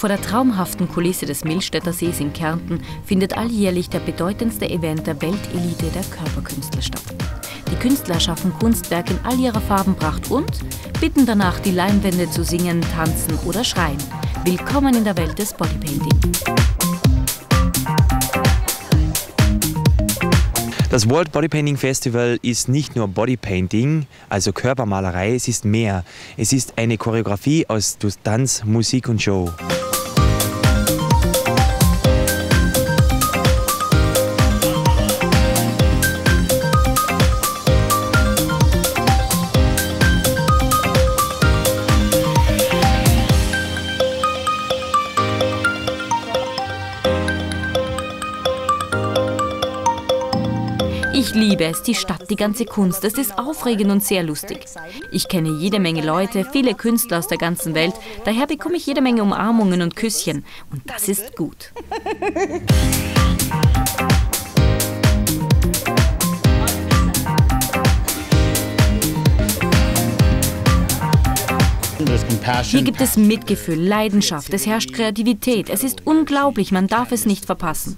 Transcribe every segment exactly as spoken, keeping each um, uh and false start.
Vor der traumhaften Kulisse des Millstätter Sees in Kärnten findet alljährlich der bedeutendste Event der Weltelite der Körperkünstler statt. Die Künstler schaffen Kunstwerk in all ihrer Farbenpracht und bitten danach, die Leinwände zu singen, tanzen oder schreien. Willkommen in der Welt des Bodypainting. Das World Bodypainting Festival ist nicht nur Bodypainting, also Körpermalerei, es ist mehr. Es ist eine Choreografie aus Tanz, Musik und Show. Ich liebe es, die Stadt, die ganze Kunst. Es ist aufregend und sehr lustig. Ich kenne jede Menge Leute, viele Künstler aus der ganzen Welt. Daher bekomme ich jede Menge Umarmungen und Küsschen. Und das ist gut. Hier gibt es Mitgefühl, Leidenschaft, es herrscht Kreativität. Es ist unglaublich, man darf es nicht verpassen.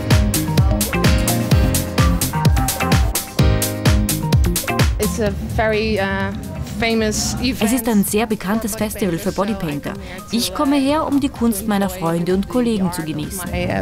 Es ist ein sehr bekanntes Festival für Bodypainter. Ich komme her, um die Kunst meiner Freunde und Kollegen zu genießen.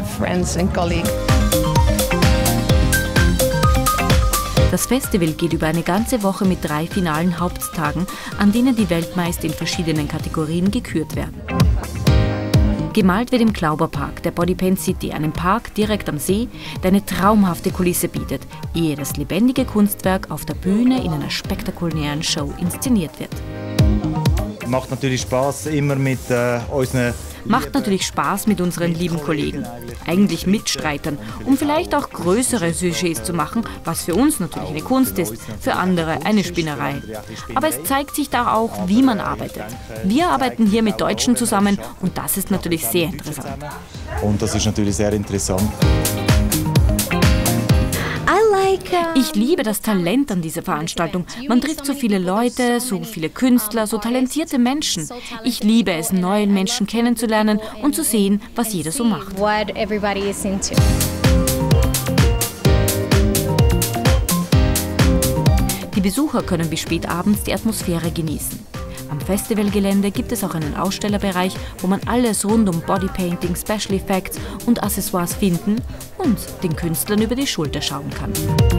Das Festival geht über eine ganze Woche mit drei finalen Haupttagen, an denen die Weltmeister in verschiedenen Kategorien gekürt werden. Gemalt wird im Klauberpark, der Bodypaint City, einem Park direkt am See, der eine traumhafte Kulisse bietet, ehe das lebendige Kunstwerk auf der Bühne in einer spektakulären Show inszeniert wird. Macht natürlich Spaß, immer mit äh, unseren Macht natürlich Spaß mit unseren lieben Kollegen, eigentlich Mitstreitern, um vielleicht auch größere Sujets zu machen, was für uns natürlich eine Kunst ist, für andere eine Spinnerei. Aber es zeigt sich da auch, wie man arbeitet. Wir arbeiten hier mit Deutschen zusammen und das ist natürlich sehr interessant. Und das ist natürlich sehr interessant. Ich liebe das Talent an dieser Veranstaltung. Man trifft so viele Leute, so viele Künstler, so talentierte Menschen. Ich liebe es, neue Menschen kennenzulernen und zu sehen, was jeder so macht. Die Besucher können bis spät abends die Atmosphäre genießen. Am Festivalgelände gibt es auch einen Ausstellerbereich, wo man alles rund um Bodypainting, Special Effects und Accessoires finden und den Künstlern über die Schulter schauen kann.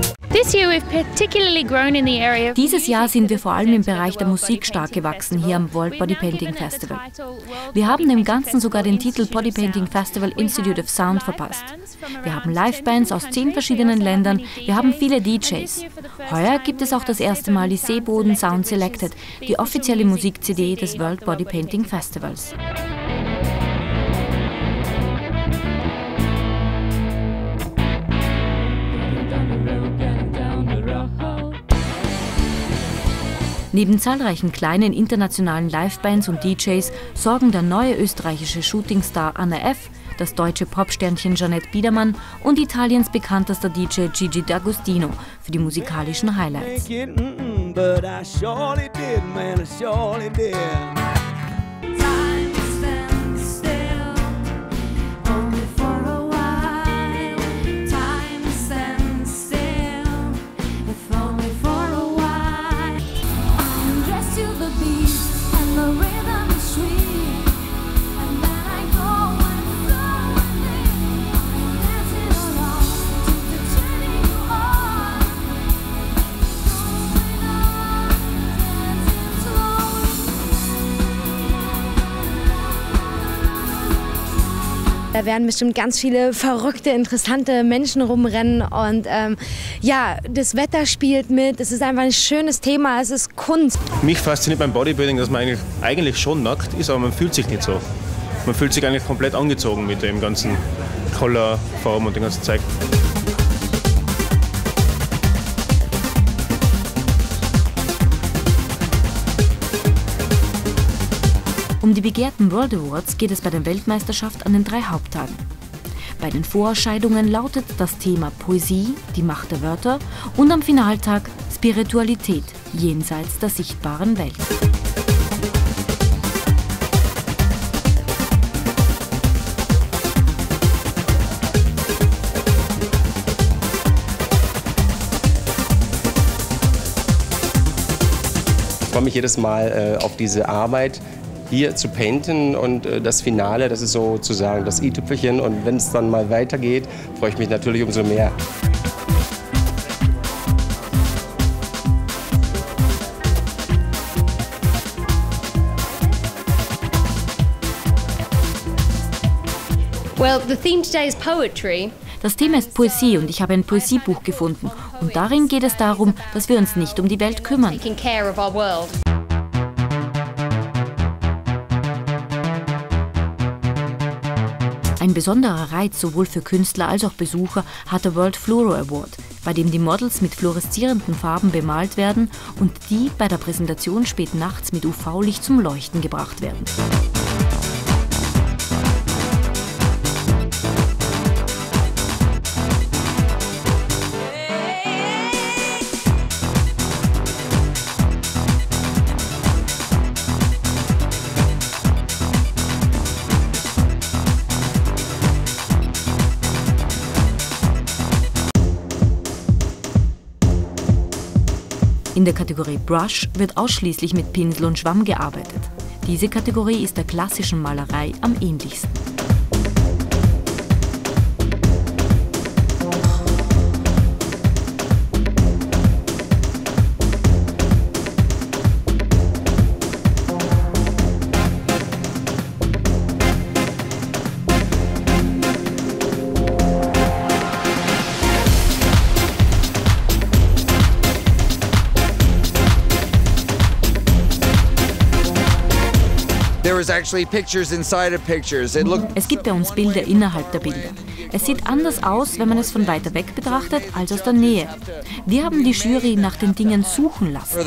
Dieses Jahr sind wir vor allem im Bereich der Musik stark gewachsen hier am World Bodypainting Festival. Wir haben dem Ganzen sogar den Titel Bodypainting Festival Institute of Sound verpasst. Wir haben Livebands aus zehn verschiedenen Ländern, wir haben viele D Js. Heuer gibt es auch das erste Mal die Seeboden Sound Selected, die offizielle Musik-C D des World Bodypainting Festivals. Neben zahlreichen kleinen internationalen Livebands und D Js sorgen der neue österreichische Shootingstar Anna F., das deutsche Popsternchen Jeanette Biedermann und Italiens bekanntester D J Gigi D'Agostino für die musikalischen Highlights. Da werden bestimmt ganz viele verrückte, interessante Menschen rumrennen und ähm, ja, das Wetter spielt mit. Es ist einfach ein schönes Thema, es ist Kunst. Mich fasziniert beim Bodybuilding, dass man eigentlich, eigentlich schon nackt ist, aber man fühlt sich nicht so. Man fühlt sich eigentlich komplett angezogen mit dem ganzen Color, Form und dem ganzen Zeug. Um die begehrten World Awards geht es bei der Weltmeisterschaft an den drei Haupttagen. Bei den Vorentscheidungen lautet das Thema Poesie, die Macht der Wörter und am Finaltag Spiritualität jenseits der sichtbaren Welt. freue mich jedes Mal äh, auf diese Arbeit, hier zu painten, und äh, das Finale, das ist sozusagen das i-Tüpfelchen, und wenn es dann mal weitergeht, freue ich mich natürlich umso mehr. Well, the theme today is poetry. Das Thema ist Poesie und ich habe ein Poesiebuch gefunden. Und darin geht es darum, dass wir uns nicht um die Welt kümmern. Ein besonderer Reiz sowohl für Künstler als auch Besucher hat der World Fluoro Award, bei dem die Models mit fluoreszierenden Farben bemalt werden und die bei der Präsentation spät nachts mit U V-Licht zum Leuchten gebracht werden. In der Kategorie Brush wird ausschließlich mit Pinsel und Schwamm gearbeitet. Diese Kategorie ist der klassischen Malerei am ähnlichsten. Es gibt bei uns Bilder innerhalb der Bilder. Es sieht anders aus, wenn man es von weiter weg betrachtet, als aus der Nähe. Wir haben die Jury nach den Dingen suchen lassen.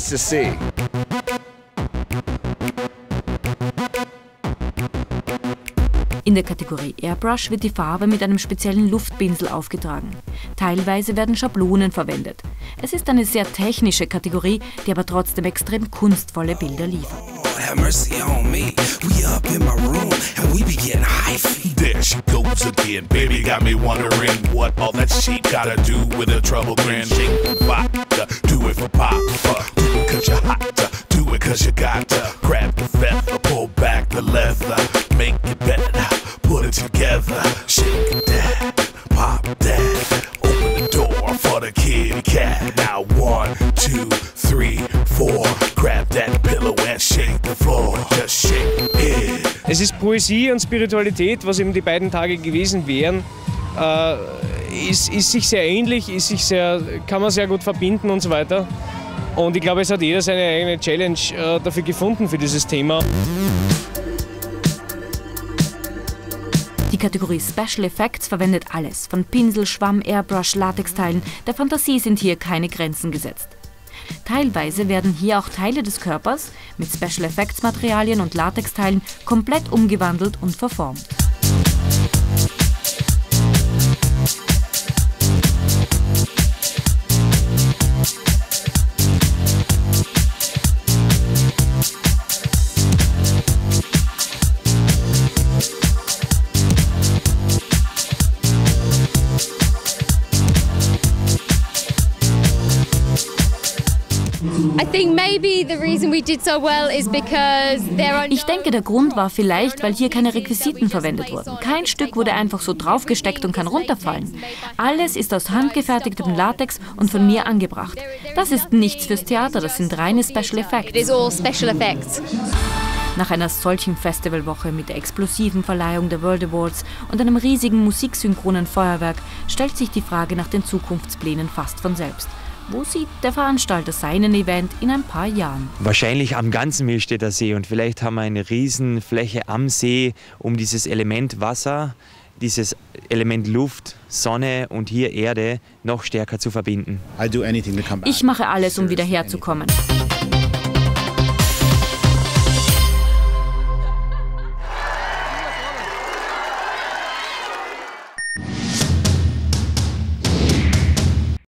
In der Kategorie Airbrush wird die Farbe mit einem speziellen Luftpinsel aufgetragen. Teilweise werden Schablonen verwendet. Es ist eine sehr technische Kategorie, die aber trotzdem extrem kunstvolle Bilder liefert. Have mercy on me. We up in my room and we be getting hyphy. There she goes again. Baby got me wondering what all that shit gotta do with a trouble grin. Shake the vodka, do it for pop. Do it cause you're hot, do it cause you got to. Grab the feather, pull back the leather. Make it better, put it together. Shake that, pop that. Open the door for the kitty cat. Now one, two, three, four. Grab that pillow and shake the floor. Just shake it. Es ist Poesie und Spiritualität, was eben die beiden Tage gewesen wären. Äh, ist, ist sich sehr ähnlich, ist sich sehr, kann man sehr gut verbinden und so weiter. Und ich glaube, es hat jeder seine eigene Challenge äh, dafür gefunden für dieses Thema. Die Kategorie Special Effects verwendet alles, von Pinsel, Schwamm, Airbrush, Latexteilen. Der Fantasie sind hier keine Grenzen gesetzt. Teilweise werden hier auch Teile des Körpers mit Special Effects Materialien und Latexteilen komplett umgewandelt und verformt. Ich denke, der Grund war vielleicht, weil hier keine Requisiten verwendet wurden. Kein Stück wurde einfach so draufgesteckt und kann runterfallen. Alles ist aus handgefertigtem Latex und von mir angebracht. Das ist nichts fürs Theater, das sind reine Special Effects. Nach einer solchen Festivalwoche mit der explosiven Verleihung der World Awards und einem riesigen musiksynchronen Feuerwerk stellt sich die Frage nach den Zukunftsplänen fast von selbst. Wo sieht der Veranstalter seinen Event in ein paar Jahren? Wahrscheinlich am ganzen Millstätter See, und vielleicht haben wir eine Riesenfläche am See, um dieses Element Wasser, dieses Element Luft, Sonne und hier Erde noch stärker zu verbinden. Ich mache alles, um wieder herzukommen.